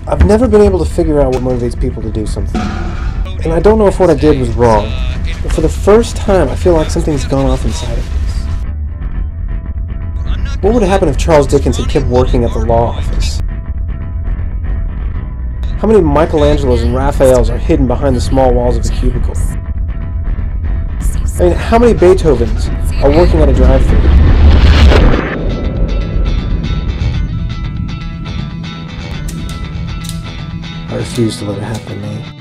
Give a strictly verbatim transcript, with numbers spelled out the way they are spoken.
I've never been able to figure out what motivates people to do something. And I don't know if what I did was wrong, but for the first time I feel like something's gone off inside of me. What would have happened if Charles Dickens had kept working at the law office? How many Michelangelos and Raphaels are hidden behind the small walls of a cubicle? I mean, how many Beethovens are working at a drive-thru? I refuse to let it happen to me.